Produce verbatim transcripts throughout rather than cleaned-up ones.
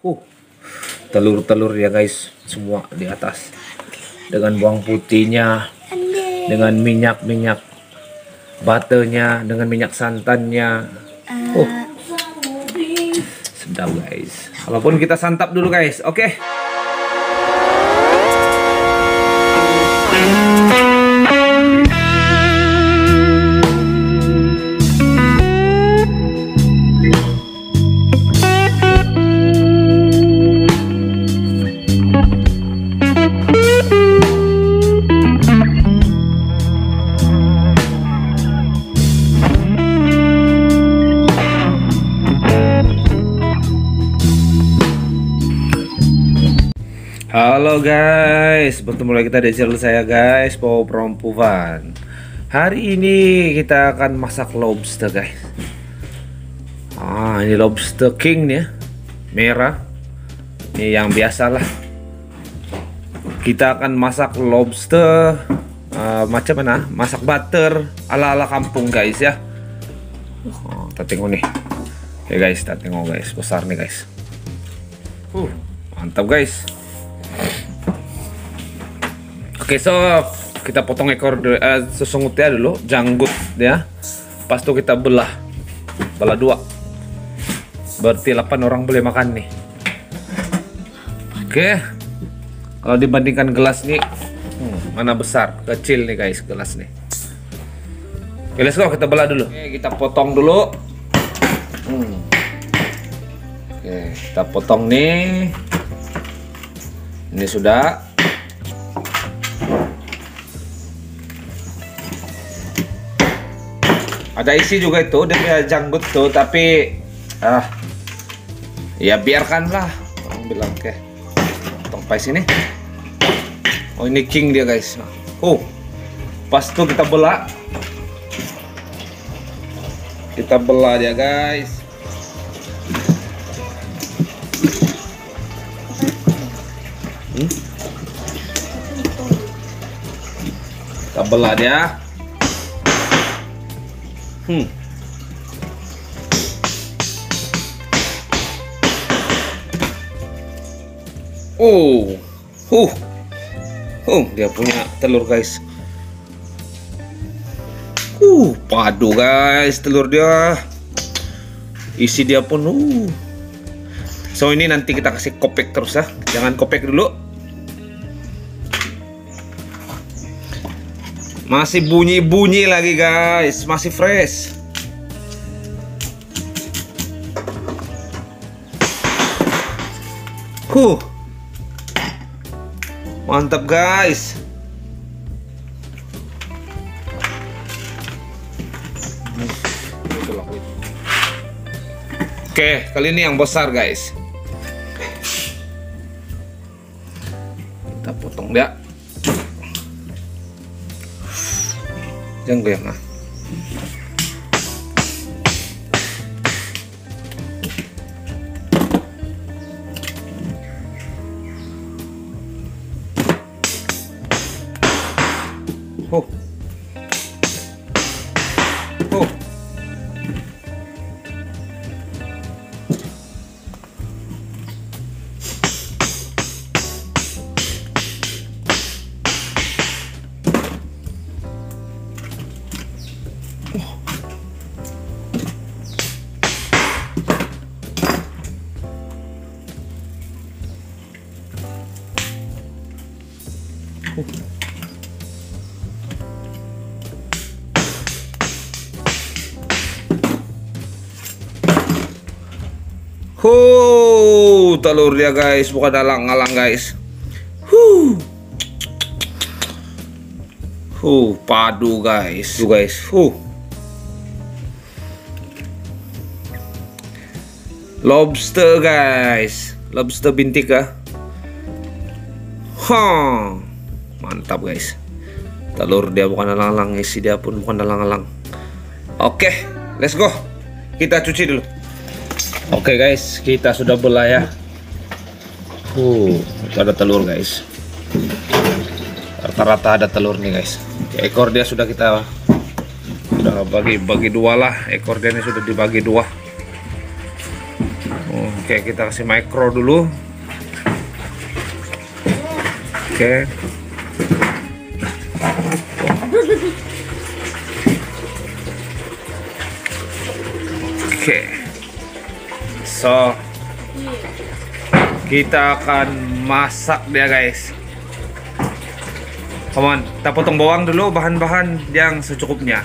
Uh, telur-telur ya guys, semua di atas. Dengan bawang putihnya, dengan minyak-minyak butternya, dengan minyak santannya. Uh, sedap guys. Walaupun kita santap dulu guys, oke? Okay? Halo guys, bertemu lagi kita di channel saya guys, Pau Perempuan. Hari ini kita akan masak lobster guys. Ah, ini lobster king nih ya, merah. Ini yang biasa lah. Kita akan masak lobster uh, macam mana? Masak butter ala-ala kampung guys ya. Oh, kita tengok nih. Oke guys, kita tengok guys, besar nih guys. Uh, mantap guys. Oke, so kita potong ekor uh, sesungutnya dulu, janggut ya. Pas itu kita belah, belah dua. Berarti delapan orang boleh makan nih. Oke, kalau dibandingkan gelas nih, hmm, mana besar, kecil nih guys gelas nih. Oke, let's go, kita belah dulu. Oke, kita potong dulu. Hmm. Oke, kita potong nih. Ini sudah. Ada isi juga itu, dia punya janggut tuh, tapi ah ya biarkanlah, orang bilang. Oke, potong pai sini. Oh, ini king dia guys. Oh, pas tuh kita belah, kita belah dia guys. Hmm? Kita belah dia. Hmm. Oh, uh, uh, dia punya telur guys. Uh, padu guys, telur dia. Isi dia pun. Uh. So ini nanti kita kasih kopek terus ya. Jangan kopek dulu. Masih bunyi-bunyi lagi guys, masih fresh. Huh. Mantap guys. Oke, kali ini yang besar guys. Kita potong dia. Jangan goyang ah. Oh. Oh. Huh, telur dia guys, bukan alang-alang guys. Huh. Huh, padu guys. Tuh guys. Huh. Lobster guys. Lobster bintik ya. Huh. Mantap guys. Telur dia bukan alang-alang, isi dia pun bukan alang-alang. Oke, let's go. Kita cuci dulu. Oke guys, kita sudah belah ya. Uh, itu ada telur guys. Rata-rata ada telur nih guys. Ekor dia sudah kita sudah bagi bagi dua lah. Ekor dia ini sudah dibagi dua. Oke, kita kasih micro dulu. Oke. Oke. So, kita akan masak dia, guys. Come on, kita potong bawang dulu, bahan-bahan yang secukupnya.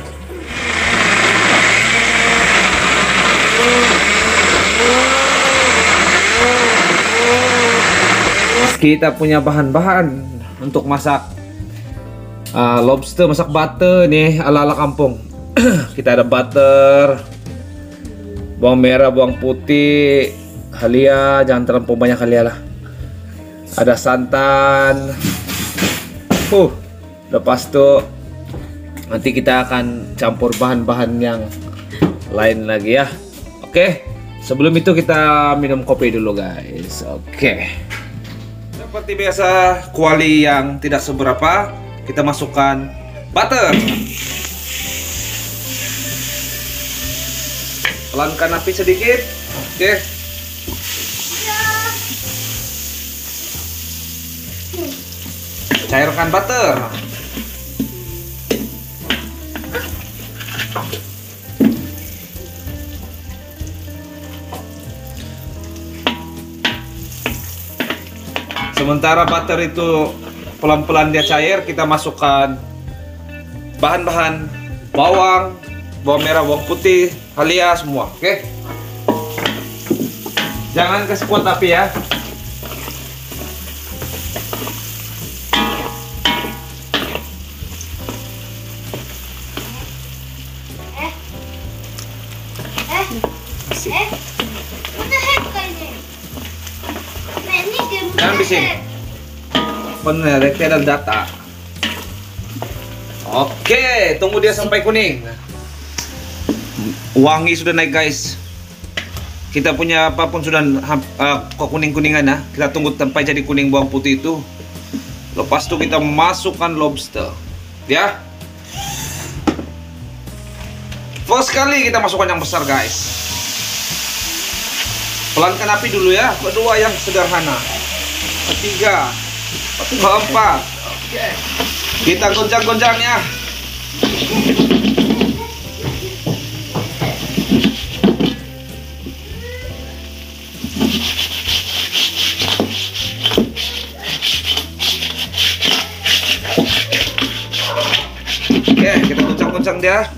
Kita punya bahan-bahan untuk masak uh, lobster, masak butter nih ala-ala kampung. Kita ada butter, bawang merah, bawang putih, halia, jangan terlalu banyak halia lah. Ada santan. Uh, lepas itu nanti kita akan campur bahan-bahan yang lain lagi ya. Oke, sebelum itu kita minum kopi dulu, guys. Oke. Seperti biasa, kuali yang tidak seberapa, kita masukkan butter. Pelankan api sedikit. Oke. Cairkan butter. Sementara butter itu pelan-pelan dia cair, kita masukkan bahan-bahan bawang, bawang merah, bawang putih, halia semua, oke? Jangan kasih kuat api ya. Eh, eh, eh, what the heck, guys? Jangan bising. Bener, ada data. Oke, tunggu dia sampai kuning. Wangi sudah naik, guys. Kita punya apapun sudah uh, kuning-kuningan ya. Kita tunggu sampai jadi kuning bawang putih itu. Lepas itu kita masukkan lobster. Ya. First kali kita masukkan yang besar, guys. Pelankan api dulu ya. Kedua yang sederhana. Ketiga, keempat. Kita goncang-goncang ya. Oke, kita goncang-goncang dia.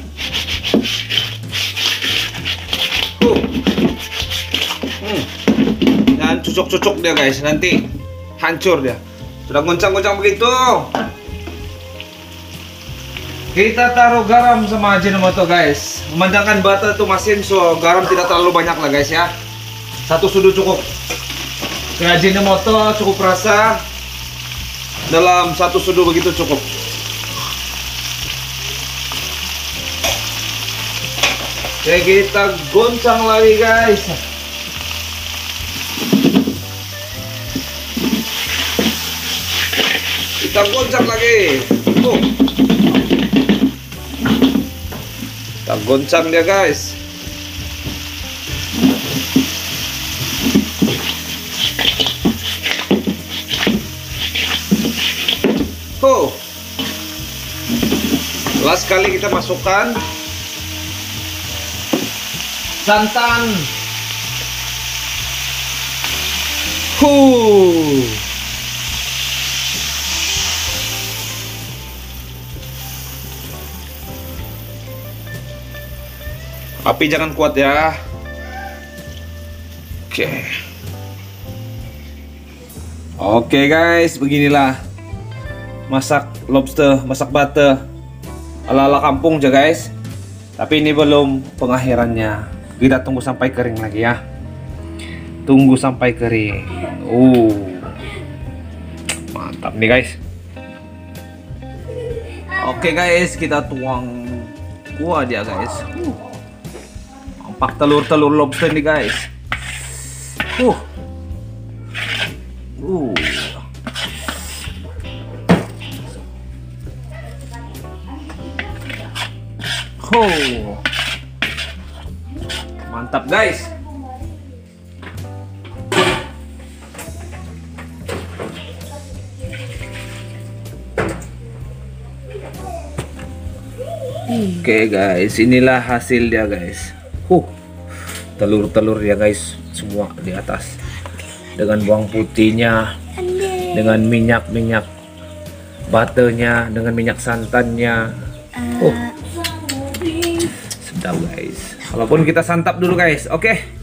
Uh. Hmm. Dan cucuk-cucuk dia, guys. Nanti hancur dia. Sudah goncang-goncang begitu, kita taruh garam sama Ajinomoto, guys. Memandangkan butter itu masin, so garam tidak terlalu banyak lah, guys ya. Satu sudu cukup. Ajinomoto cukup rasa, dalam satu sudu begitu cukup. Oke, kita goncang lagi, guys. Kita goncang lagi. Tuh. Kita goncang dia, guys. Tuh. Last kali kita masukkan santan. Huh. Api jangan kuat ya. Oke. Oke, guys, beginilah masak lobster, masak butter ala-ala kampung aja, guys. Tapi ini belum pengakhirannya. Kita tunggu sampai kering lagi ya. Tunggu sampai kering. Uh. Mantap nih, guys. Oke, guys, kita tuang kuah dia, guys. Uh. Nampak telur-telur lobster nih, guys. Uh. Uh. Oh. Mantap, guys. Oke guys, inilah hasilnya guys. Huh, telur-telur ya guys, semua di atas. Dengan bawang putihnya, dengan minyak-minyak butternya, dengan minyak santannya. Uh, sedap guys. Walaupun kita santap dulu guys, oke.